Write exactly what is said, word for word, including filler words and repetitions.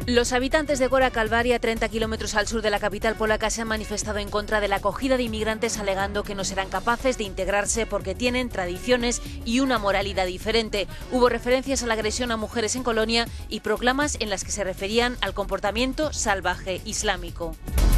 Los habitantes de Gora Calvaria, treinta kilómetros al sur de la capital polaca, se han manifestado en contra de la acogida de inmigrantes, alegando que no serán capaces de integrarse porque tienen tradiciones y una moralidad diferente. Hubo referencias a la agresión a mujeres en Colonia y proclamas en las que se referían al comportamiento salvaje islámico.